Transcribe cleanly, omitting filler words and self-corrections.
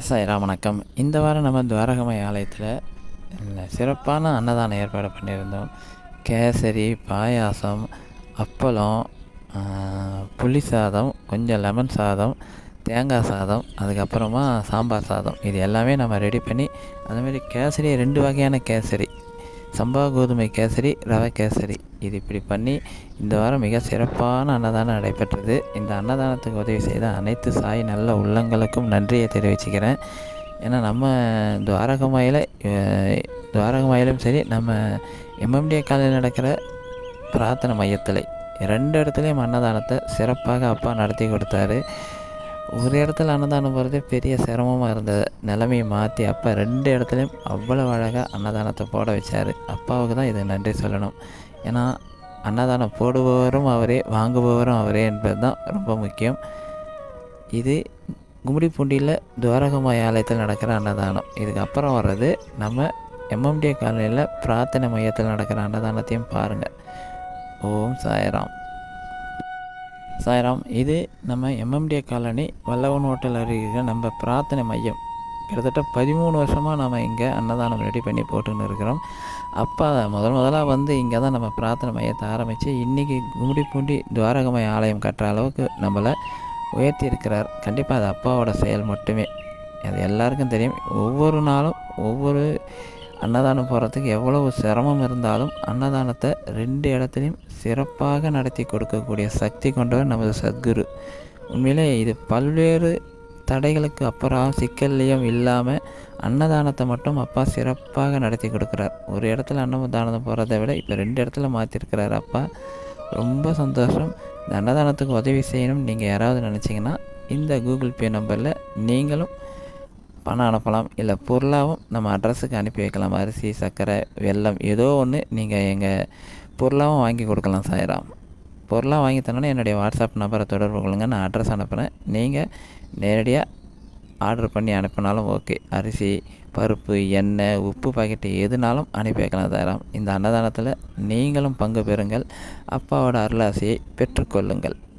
சாய்ராம் வணக்கம். இந்த வாரம் நம்ம துவாரகமாய் ஆலயத்தில் சிறப்பான அன்னதானம் ஏற்பாடு பண்ணியிருந்தோம். கேசரி, பாயாசம், அப்பளம், புளி சாதம், கொஞ்சம் லெமன் சாதம், தேங்காய் சாதம், அதுக்கப்புறமா சாம்பார் சாதம், இது எல்லாமே நம்ம ரெடி பண்ணி, அதுமாரி கேசரி 2 வகையான கேசரி, சம்பா கோதுமை கேசரி, ரவை கேசரி, இது இப்படி பண்ணி இந்த வாரம் மிக சிறப்பான அன்னதானம் நடைபெற்றது. இந்த அன்னதானத்துக்கு உதவி செய்த அனைத்து சாய் நல்ல உள்ளங்களுக்கும் நன்றியை தெரிவிச்சுக்கிறேன். ஏன்னா நம்ம துவாரகமாயிலும் சரி, நம்ம எம்எம்டிஏ காலையில் நடக்கிற பிரார்த்தனை மையத்தில் 2 இடத்துலையும் அன்னதானத்தை சிறப்பாக அப்பா நடத்தி கொடுத்தாரு. ஒரு இடத்துல அன்னதானம் போகிறதே பெரிய சிரமமாக இருந்தது. நிலைமையை மாற்றி அப்பா 2 இடத்துலையும் அவ்வளோ அழகாக அன்னதானத்தை போட வச்சார். அப்பாவுக்கு தான் இது நன்றி சொல்லணும். ஏன்னா அன்னதானம் போடுபவரும் அவரே, வாங்குபவரும் அவரே என்பது தான் ரொம்ப முக்கியம். இது கும்மிடிப்பூண்டியில் துவாரகமாய் ஆலயத்தில் நடக்கிற அன்னதானம். இதுக்கப்புறம் வர்றது நம்ம எம்எம்டிஏ காலனியில் பிரார்த்தனை மையத்தில் நடக்கிற அன்னதானத்தையும் பாருங்கள். ஓம் சாய்ராம். சாய்ராம். இது நம்ம எம்எம்டிஏ காலனி வல்லவன் ஹோட்டல் அருகே நம்ம பிரார்த்தனை மையம். கிட்டத்தட்ட 13 வருஷமாக நம்ம இங்கே அன்னதானம் ரெடி பண்ணி போட்டுன்னு இருக்கிறோம். அப்பா முதலாக வந்து இங்கே தான் நம்ம பிரார்த்தனை மையத்தை ஆரம்பித்து இன்றைக்கி கும்மிடிப்பூண்டி துவாரகமாய் ஆலயம் கட்டுற அளவுக்கு நம்மளை உயர்த்தி இருக்கிறார். கண்டிப்பாக அது அப்பாவோட செயல் மட்டுமே. அது எல்லாருக்கும் தெரியும். ஒவ்வொரு நாளும் ஒவ்வொரு அன்னதானம் போகிறதுக்கு எவ்வளவு சிரமம் இருந்தாலும் அன்னதானத்தை 2 இடத்துலையும் சிறப்பாக நடத்தி கொடுக்கக்கூடிய சக்தி கொண்டவர் நமது சத்குரு. உண்மையிலே இது பல்வேறு தடைகளுக்கு அப்புறம் சிக்கல்லையும் இல்லாமல் அன்னதானத்தை மட்டும் அப்பா சிறப்பாக நடத்தி கொடுக்குறார். ஒரு இடத்துல அன்னதானம் போகிறத விட இப்போ 2 இடத்துல மாற்றிருக்கிறார் அப்பா. ரொம்ப சந்தோஷம். இந்த அன்னதானத்துக்கு உதவி செய்யணும் நீங்கள் யாராவது நினச்சிங்கன்னா இந்த கூகுள் பே நம்பரில் நீங்களும் பணம் அனுப்பலாம். இல்லை பொருளாகவும் நம்ம அட்ரஸுக்கு அனுப்பி வைக்கலாம். அரிசி, சர்க்கரை, வெல்லம் ஏதோ ஒன்று நீங்கள் எங்கள் பொருளாகவும் வாங்கி கொடுக்கலாம். சாய்ராம். பொருளாக வாங்கி தரணுன்னா என்னுடைய வாட்ஸ்அப் நம்பரை தொடர்பு கொள்ளுங்கள். நான் அட்ரஸ் அனுப்புகிறேன். நீங்கள் நேரடியாக ஆர்டர் பண்ணி அனுப்பினாலும் ஓகே. அரிசி, பருப்பு, எண்ணெய், உப்பு பாக்கெட்டு எதுனாலும் அனுப்பி வைக்கலாம். சாய்ராம். இந்த அன்னதானத்தில் நீங்களும் பங்கு பெறுங்கள். அப்பாவோட அருளாசியை பெற்றுக்கொள்ளுங்கள்.